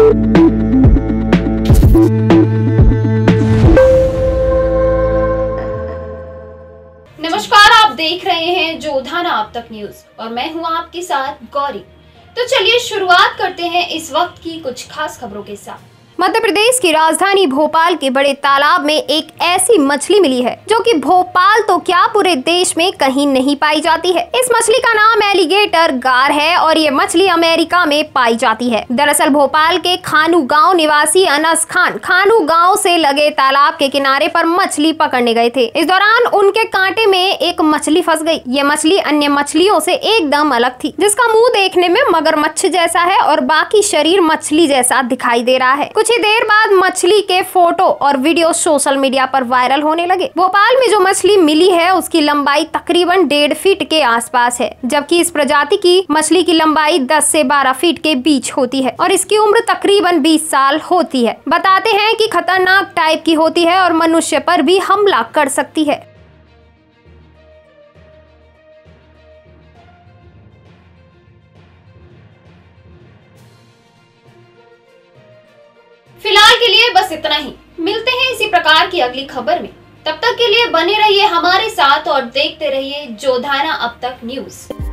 नमस्कार, आप देख रहे हैं जोधाना अब तक न्यूज और मैं हूं आपके साथ गौरी। तो चलिए शुरुआत करते हैं इस वक्त की कुछ खास खबरों के साथ। मध्य प्रदेश की राजधानी भोपाल के बड़े तालाब में एक ऐसी मछली मिली है जो कि भोपाल तो क्या पूरे देश में कहीं नहीं पाई जाती है। इस मछली का नाम एलिगेटर गार है और ये मछली अमेरिका में पाई जाती है। दरअसल भोपाल के खानू गांव निवासी अनस खान खानू गांव से लगे तालाब के किनारे पर मछली पकड़ने गए थे। इस दौरान उनके कांटे में एक मछली फंस गई। ये मछली अन्य मछलियों से एकदम अलग थी, जिसका मुंह देखने में मगरमच्छ जैसा है और बाकी शरीर मछली जैसा दिखाई दे रहा है। कुछ ही देर बाद मछली के फोटो और वीडियो सोशल मीडिया पर वायरल होने लगे। भोपाल में जो मछली मिली है उसकी लंबाई तकरीबन 1.5 फीट के आसपास है, जबकि इस प्रजाति की मछली की लंबाई 10 से 12 फीट के बीच होती है और इसकी उम्र तकरीबन 20 साल होती है। बताते हैं कि खतरनाक टाइप की होती है और मनुष्य पर भी हमला कर सकती है। फिलहाल के लिए बस इतना ही। मिलते हैं इसी प्रकार की अगली खबर में। तब तक के लिए बने रहिए हमारे साथ और देखते रहिए जोधाना अब तक न्यूज।